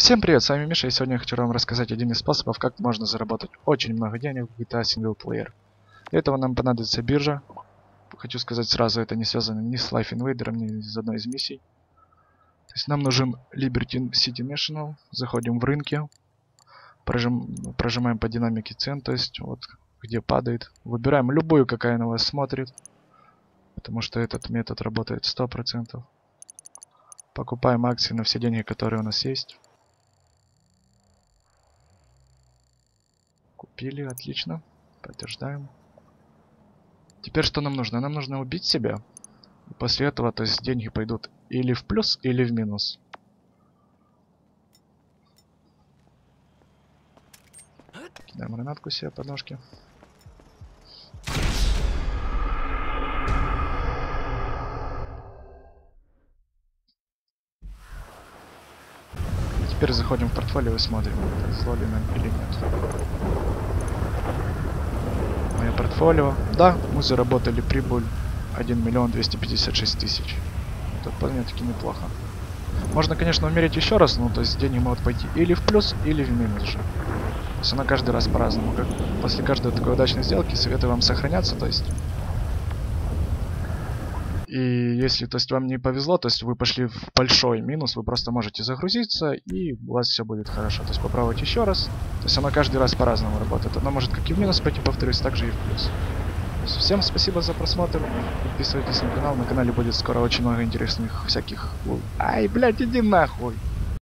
Всем привет, с вами Миша, и сегодня я хочу вам рассказать один из способов, как можно заработать очень много денег в GTA Single Player. Для этого нам понадобится биржа. Хочу сказать сразу, это не связано ни с Life Invader, ни с одной из миссий. То есть нам нужен Liberty City National, заходим в рынки, прожимаем по динамике цен, то есть вот где падает. Выбираем любую, какая на вас смотрит, потому что этот метод работает 100%. Покупаем акции на все деньги, которые у нас есть. Купили, отлично. Подтверждаем. Теперь что нам нужно? Нам нужно убить себя. И после этого, то есть деньги пойдут или в плюс, или в минус. Кидаем гранатку себе под ножки. Теперь заходим в портфолио и смотрим, повезло ли нам или нет. Мое портфолио. Да, мы заработали прибыль 1 миллион 256 тысяч. Это вполне-таки неплохо. Можно, конечно, умереть еще раз, но то есть деньги могут пойти или в плюс, или в минус же. То есть она каждый раз по-разному. После каждой такой удачной сделки советую вам сохраняться, то есть. И если, то есть, вам не повезло, то есть вы пошли в большой минус, вы просто можете загрузиться, и у вас все будет хорошо. То есть попробовать еще раз. То есть она каждый раз по-разному работает. Она может как и в минус пойти, повторюсь, так же и в плюс. Всем спасибо за просмотр. Подписывайтесь на канал. На канале будет скоро очень много интересных всяких... Ай, блядь, иди нахуй!